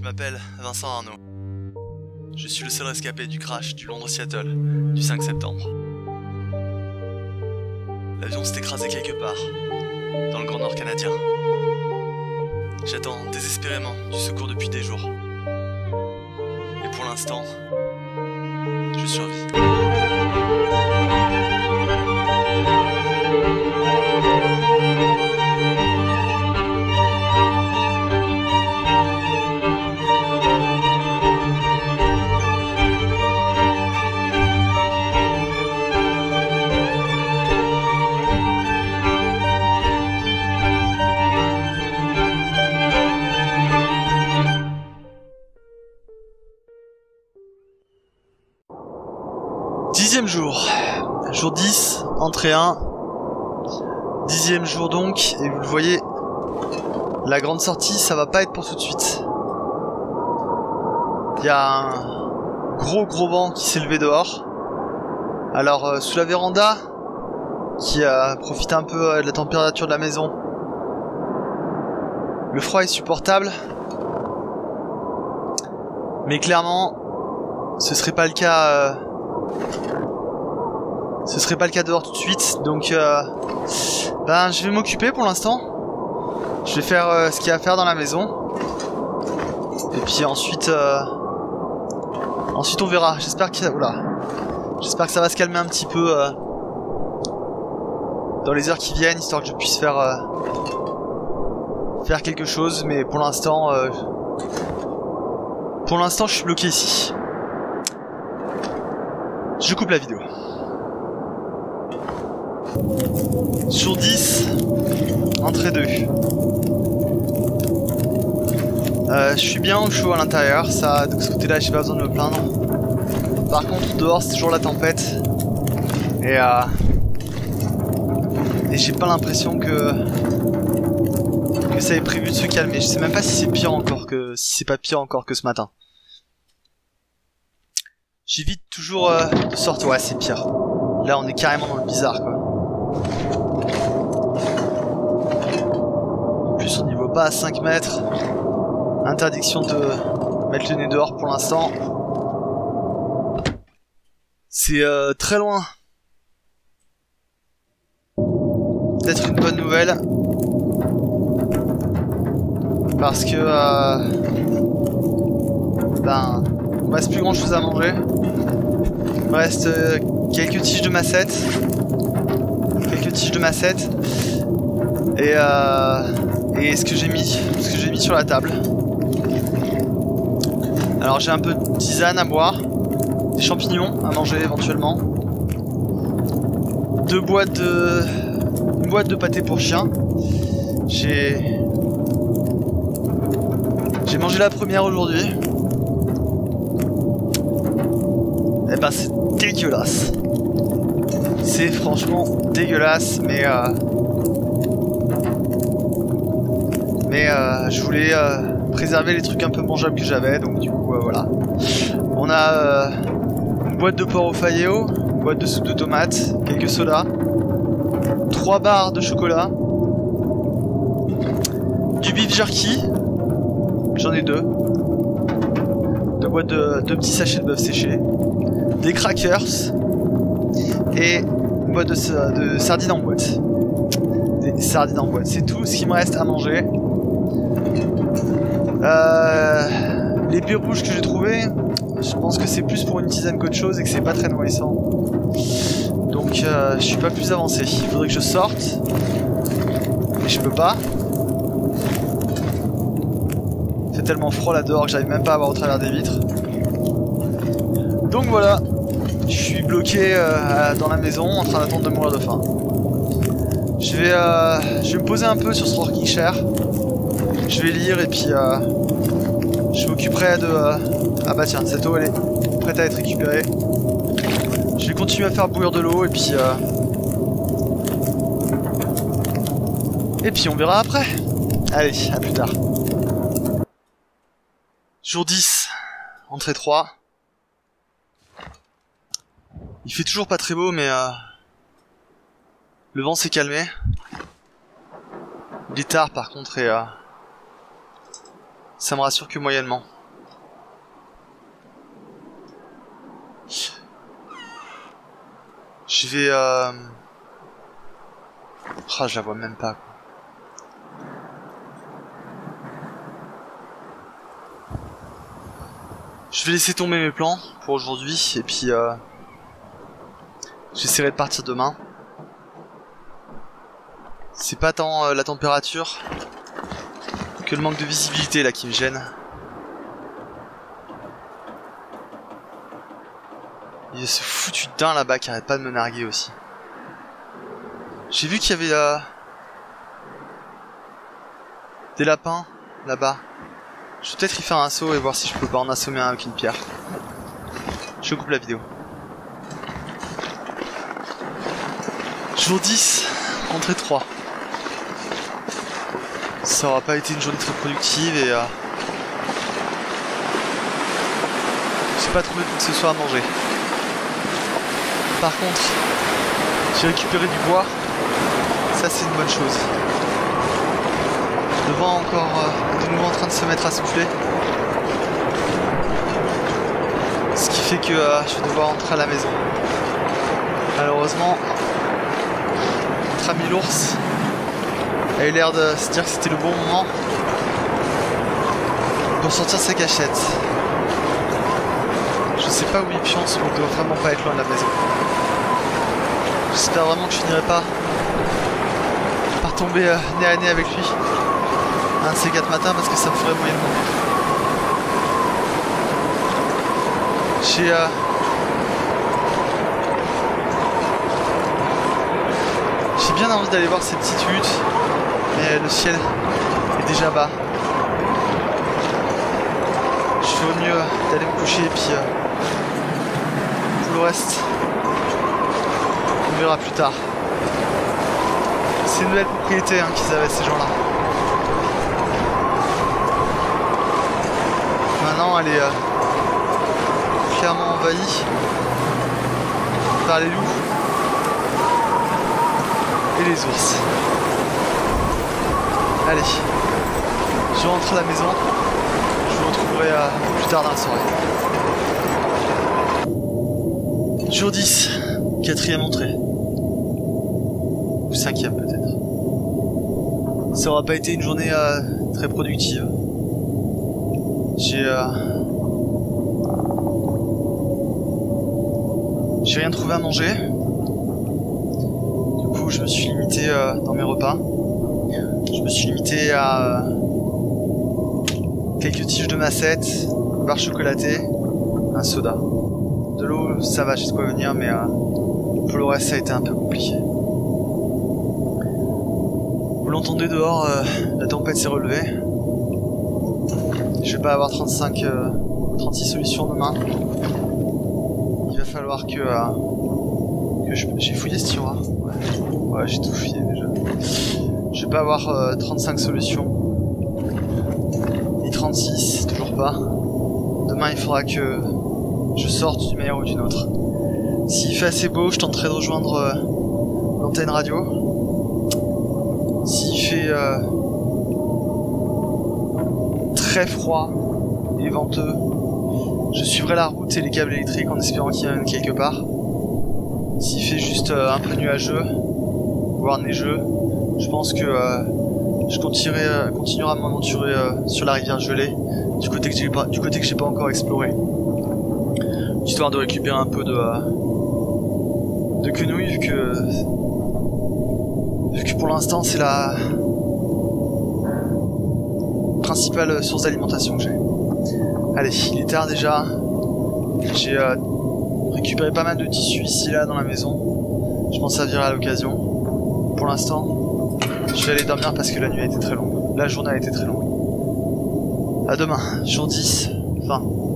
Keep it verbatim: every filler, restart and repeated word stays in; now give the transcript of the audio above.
Je m'appelle Vincent Arnaud. Je suis le seul rescapé du crash du Londres-Seattle du cinq septembre. L'avion s'est écrasé quelque part, dans le Grand Nord canadien. J'attends désespérément du secours depuis des jours. Et pour l'instant, je survis. Dixième jour, jour dix, entrée un, dixième jour donc, et vous le voyez, la grande sortie ça va pas être pour tout de suite. Il y a un gros gros vent qui s'est levé dehors, alors euh, sous la véranda, qui euh, profite un peu euh, de la température de la maison, le froid est supportable, mais clairement, ce serait pas le cas... Euh, Ce serait pas le cas dehors tout de suite, donc euh, ben je vais m'occuper pour l'instant. Je vais faire euh, ce qu'il y a à faire dans la maison. Et puis ensuite, euh, ensuite on verra. J'espère que, oula, j'espère que ça va se calmer un petit peu euh, dans les heures qui viennent, histoire que je puisse faire euh, faire quelque chose. Mais pour l'instant, euh, pour l'instant, je suis bloqué ici. Je coupe la vidéo. Jour dix, entrée deux. Euh, je suis bien au chaud à l'intérieur, ça, de ce côté-là, j'ai pas besoin de me plaindre. Par contre, dehors, c'est toujours la tempête. Et, euh, et j'ai pas l'impression que, que ça ait prévu de se calmer. Je sais même pas si c'est pire encore que, si c'est pas pire encore que ce matin. J'évite toujours euh, de sortir. Ouais, c'est pire. Là, on est carrément dans le bizarre, quoi. En plus, on n'y va pas à cinq mètres. Interdiction de mettre le nez dehors pour l'instant. C'est euh, très loin. Peut-être une bonne nouvelle. Parce que... Euh, ben... il me reste plus grand chose à manger. Il me reste euh, quelques tiges de macette. Quelques tiges de macette. Et, euh, et ce que j'ai mis, ce que j'ai mis sur la table. Alors j'ai un peu de tisane à boire, des champignons à manger éventuellement, deux boîtes de, une boîte de pâté pour chien. J'ai, j'ai mangé la première aujourd'hui. Et ben c'est dégueulasse. C'est franchement dégueulasse, mais euh, mais euh, je voulais euh, préserver les trucs un peu mangeables que j'avais, donc du coup euh, voilà. On a euh, une boîte de poireaux failléo, une boîte de soupe de tomates, quelques sodas, trois barres de chocolat, du beef jerky, j'en ai deux, deux boîtes de deux petits sachets de bœuf séché, des crackers et une boîte de, de sardines en boîte. Des, des sardines en boîte, c'est tout ce qui me reste à manger. Euh, les baies rouges que j'ai trouvées, je pense que c'est plus pour une tisane qu'autre chose et que c'est pas très nourrissant. Donc euh, je suis pas plus avancé. Il faudrait que je sorte, mais je peux pas. Il fait tellement froid là dehors que j'arrive même pas à voir au travers des vitres. Donc voilà. Je suis bloqué euh, dans la maison en train d'attendre de mourir de faim. Je vais, euh, je vais me poser un peu sur ce rocking chair. Je vais lire et puis euh, je m'occuperai de... Euh... Ah bah tiens, cette eau elle est prête à être récupérée. Je vais continuer à faire bouillir de l'eau et puis... Euh... Et puis on verra après. Allez, à plus tard. Jour dix, entrée trois. Il fait toujours pas très beau, mais euh, le vent s'est calmé. Il est tard par contre et euh, ça me rassure que moyennement. Je vais... Euh... Oh, je la vois même pas. Je vais laisser tomber mes plans pour aujourd'hui et puis euh... j'essaierai de partir demain. C'est pas tant euh, la température que le manque de visibilité là qui me gêne. Il y a ce foutu daim là-bas qui arrête pas de me narguer aussi. J'ai vu qu'il y avait euh, des lapins là-bas. Je vais peut-être y faire un saut et voir si je peux pas en assommer un avec une pierre. Je coupe la vidéo. Jour dix, rentrée trois. Ça aura pas été une journée très productive et euh, j'ai pas trouvé quoi que ce soit à manger. Par contre, j'ai récupéré du bois. Ça c'est une bonne chose. Le vent encore euh, de nouveau en train de se mettre à souffler. Ce qui fait que euh, je vais devoir rentrer à la maison. Malheureusement, notre ami l'ours a eu l'air de se dire que c'était le bon moment pour sortir ses cachettes. Je sais pas où il pionce, mais il doit vraiment pas être loin de la maison. J'espère vraiment que je finirai pas par tomber euh, nez à nez avec lui un de ces quatre matins parce que ça me ferait moyennement. J'ai euh... j'ai bien envie d'aller voir ces petites huttes, mais le ciel est déjà bas. Je fais au mieux d'aller me coucher et puis euh, pour le reste, on verra plus tard. C'est une nouvelle propriété hein, qu'ils avaient ces gens-là. Maintenant, elle est euh, clairement envahie par les loups et les ours. Allez, je rentre à la maison. Je vous retrouverai euh, un peu plus tard dans la soirée. Jour dix, quatrième entrée. Ou cinquième peut-être. Ça aura pas été une journée euh, très productive. J'ai euh... j'ai rien trouvé à manger. Du coup je me suis limité euh, dans mes repas. Je me suis limité à euh, quelques tiges de macette, une barre chocolatée, un soda. De l'eau ça va, j'ai de quoi venir, mais euh, pour le reste ça a été un peu compliqué. Vous l'entendez dehors, euh, la tempête s'est relevée. Je vais pas avoir trente-cinq, euh, trente-six solutions demain. Il va falloir que, euh, que je... j'ai fouillé ce tiroir. Ouais, ouais j'ai tout fouillé déjà. Je vais pas avoir euh, trente-cinq solutions. Ni trente-six, toujours pas. Demain il faudra que je sorte d'une manière ou d'une autre. S'il fait assez beau, je tenterai de rejoindre euh, l'antenne radio. S'il fait... Euh, très froid et venteux, je suivrai la route et les câbles électriques en espérant qu'il y en ait quelque part. S'il fait juste euh, un peu nuageux, voire neigeux, je pense que euh, je continuerai, euh, continuerai à m'aventurer euh, sur la rivière gelée, du côté que j'ai pas, du côté que j'ai pas encore exploré, histoire de récupérer un peu de euh, de quenouilles vu que vu que pour l'instant c'est la principale source d'alimentation que j'ai. Allez, il est tard déjà. J'ai euh, récupéré pas mal de tissus ici là dans la maison. Je m'en servirai à l'occasion. Pour l'instant, je vais aller dormir parce que la nuit a été très longue. La journée a été très longue. À demain, jour dix, fin.